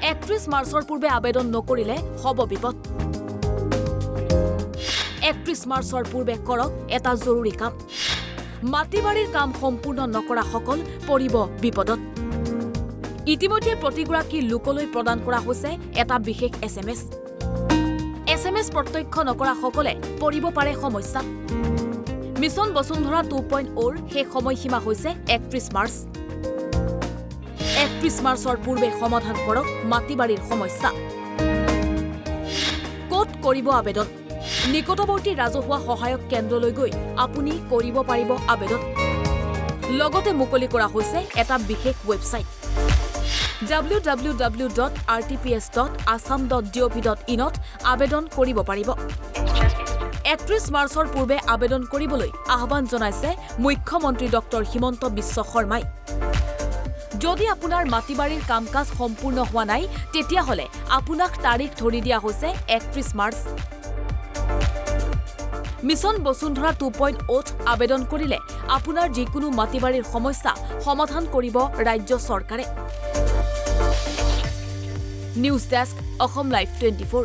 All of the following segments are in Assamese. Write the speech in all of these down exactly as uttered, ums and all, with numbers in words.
একত্ৰিশ মাৰ্চৰ পূৰ্বে আবেদন নকৰিলে হব বিপদ একত্ৰিশ মাৰ্চৰ পূৰ্বে কৰক এটা জৰুৰী কাম মাটিবাৰীৰ কাম সম্পূৰ্ণ নকৰা সকল পৰিব বিপদত ইতিমধ্যে প্ৰতিগৰাকী লোকলৈ প্ৰদান কৰা হৈছে এটা বিশেষ এছএমএছ এছএমএছ প্ৰত্যক্ষ নকৰা সকলে পৰিব পাৰে সমস্যাত মিছন বসুন্ধৰা টু পইণ্ট অ'ৰ সেই সময়সীমা হৈছে একত্ৰিশ মাৰ্চ একত্ৰিশ মাৰ্চৰ পূৰ্বে সমাধান কৰক মাটিবাৰীৰ সমস্যা ক'ত কৰিব আবেদন নিকটৱৰ্তী ৰাজহুৱা সহায়ক কেন্দ্ৰলৈ গৈ আপুনি কৰিব পাৰিব আবেদন লগতে মুকলি কৰা হৈছে এটা বিশেষ website W W W dot R T P S dot Assam dot G O' V dot ইনত আবেদন কৰিব পাৰিব একত্ৰিশ মাৰ্চৰ পূৰ্বে আবেদন কৰিবলৈ আহ্বান জনাইছে মুখ্যমন্ত্ৰী ডক্টৰ হিমন্ত বিশ্ব শৰ্মাই যদি আপোনাৰ মাটিবাৰীৰ কাম কাজ সম্পূৰ্ণ হোৱা নাই তেতিয়াহ'লে আপোনাক তাৰিখ ধৰি দিয়া হৈছে একত্ৰিশ March mission Basundhara two point অ'ত আবেদন কৰিলে আপোনাৰ যিকোনো মাটিবাৰীৰ সমস্যা সমাধান কৰিব ৰাজ্য চৰকাৰে news desk Assam live twenty four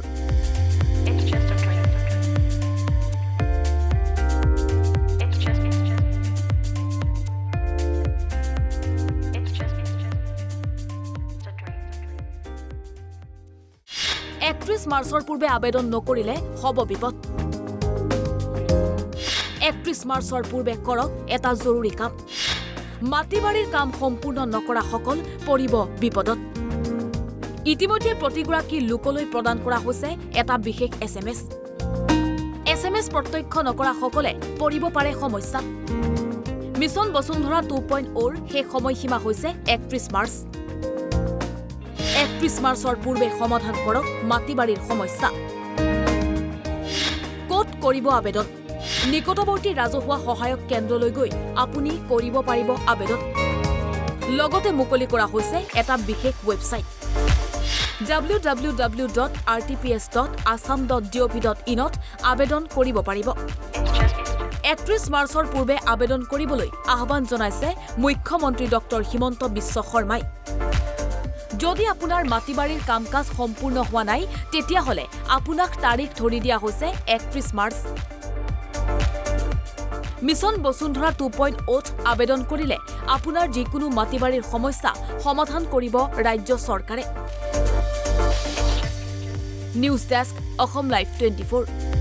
একত্ৰিশ মাৰ্চৰ পূৰ্বে আবেদন নকৰিলে হব বিপদ একত্ৰিশ মাৰ্চৰ পূৰ্বে কৰক এটা জৰুৰী কাম মাটিবাৰীৰ কাম সম্পূৰ্ণ নকৰা সকল পৰিব বিপদত ইতিমধ্যে প্ৰতিগৰাকী লোকলৈ প্ৰদান কৰা হৈছে এটা বিশেষ এছএমএছ এছএমএছ প্ৰত্যক্ষ নকৰা সকলে পৰিব পাৰে সমস্যাত মিছন বসুন্ধৰা টু পইণ্ট অ'ৰ সেই সময়সীমা হৈছে একত্ৰিশ মাৰ্চ একত্ৰিশ মাৰ্চৰ পূৰ্বে সমাধান কৰক মাটিবাৰীৰ সমস্যা ক'ত কৰিব আবেদন নিকটৱৰ্তী ৰাজহুৱা সহায়ক কেন্দ্ৰলৈ গৈ আপুনি কৰিব পাৰিব আবেদন লগতে মুকলি কৰা হৈছে এটা বিশেষ website W W W dot R T P S dot Assam dot G O' V dot ইনত আবেদন কৰিব পাৰিব একত্ৰিশ মাৰ্চৰ পূৰ্বে আবেদন কৰিবলৈ আহ্বান জনাইছে মুখ্যমন্ত্ৰী ডক্টৰ হিমন্ত বিশ্ব শৰ্মাই যদি আপোনাৰ মাটিবাৰীৰ কাম কাজ সম্পূৰ্ণ হোৱা নাই তেতিয়াহ'লে আপোনাক তাৰিখ ধৰি দিয়া হৈছে একত্ৰিশ March mission Basundhara two point অ'ত আবেদন কৰিলে আপোনাৰ যিকোনো মাটিবাৰীৰ সমস্যা সমাধান কৰিব ৰাজ্য চৰকাৰে news desk Assam live twenty four